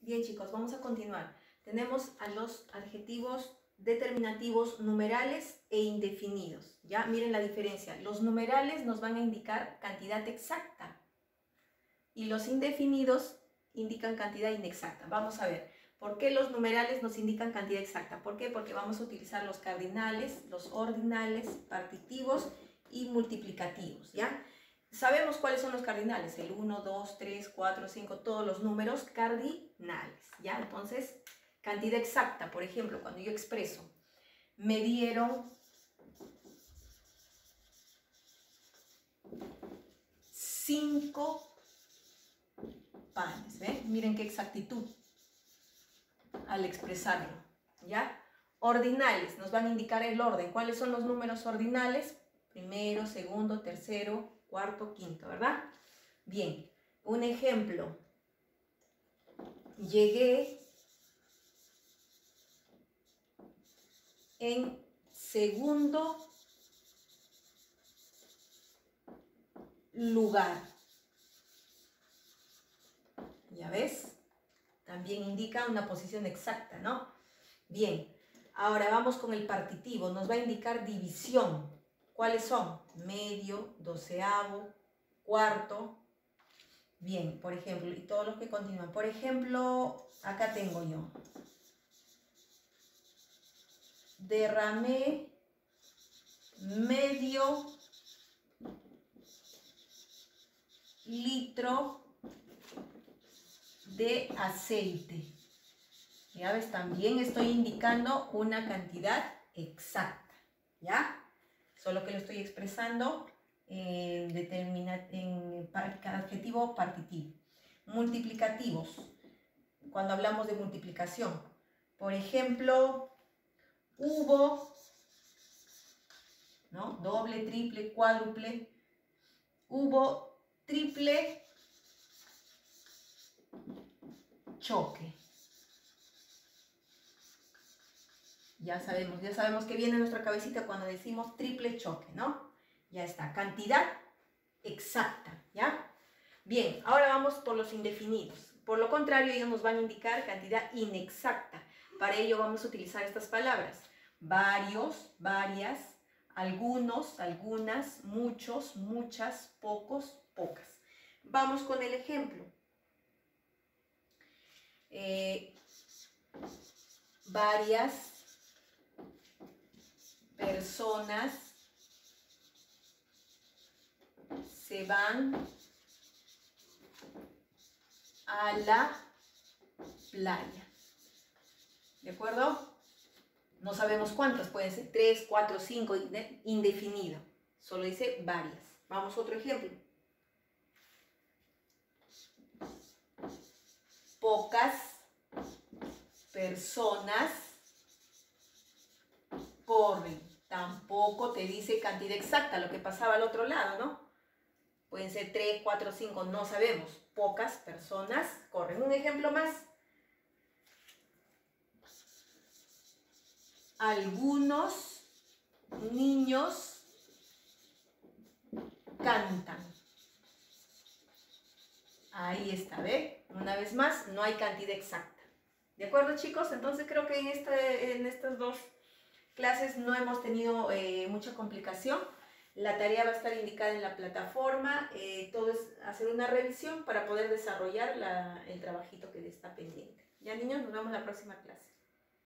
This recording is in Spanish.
Bien, chicos, vamos a continuar. Tenemos a los adjetivos determinativos numerales e indefinidos. Ya, miren la diferencia. Los numerales nos van a indicar cantidad exacta y los indefinidos indican cantidad inexacta. Vamos a ver, ¿por qué los numerales nos indican cantidad exacta? ¿Por qué? Porque vamos a utilizar los cardinales, los ordinales, partitivos y multiplicativos, ¿ya? Sabemos cuáles son los cardinales, el 1, 2, 3, 4, 5, todos los números cardinales, ¿ya? Entonces, cantidad exacta, por ejemplo, cuando yo expreso, me dieron 5 panes, ¿ven? Miren qué exactitud al expresarlo, ¿ya? Ordinales, nos van a indicar el orden. ¿Cuáles son los números ordinales? Primero, segundo, tercero, cuarto, quinto, ¿verdad? Bien, un ejemplo. Llegué en segundo lugar. ¿Ya ves? También indica una posición exacta, ¿no? Bien, ahora vamos con el partitivo. Nos va a indicar división. ¿Cuáles son? Medio, doceavo, cuarto. Bien, por ejemplo, y todos los que continúan. Por ejemplo, acá tengo yo. Derramé medio litro de aceite. Ya ves, también estoy indicando una cantidad exacta, ¿ya? Solo que lo estoy expresando en adjetivo partitivo. Multiplicativos, cuando hablamos de multiplicación. Por ejemplo, hubo, ¿no? Doble, triple, cuádruple. Hubo triple choque. Ya sabemos que viene nuestra cabecita cuando decimos triple choque, ¿no? Ya está, cantidad exacta, ¿ya? Bien, ahora vamos por los indefinidos. Por lo contrario, ellos nos van a indicar cantidad inexacta. Para ello vamos a utilizar estas palabras. Varios, varias, algunos, algunas, muchos, muchas, pocos, pocas. Vamos con el ejemplo. Varias personas se van a la playa. ¿De acuerdo? No sabemos cuántas, pueden ser 3, 4, 5, indefinido. Solo dice varias. Vamos a otro ejemplo. Pocas personas corren. Tampoco te dice cantidad exacta, lo que pasaba al otro lado, ¿no? Pueden ser 3, 4, 5, no sabemos. Pocas personas corren. Un ejemplo más. Algunos niños cantan. Ahí está, ¿ve? Una vez más, no hay cantidad exacta. ¿De acuerdo, chicos? Entonces creo que en estas dos clases no hemos tenido mucha complicación. La tarea va a estar indicada en la plataforma. Todo es hacer una revisión para poder desarrollar el trabajito que está pendiente. Ya, niños, nos vemos en la próxima clase.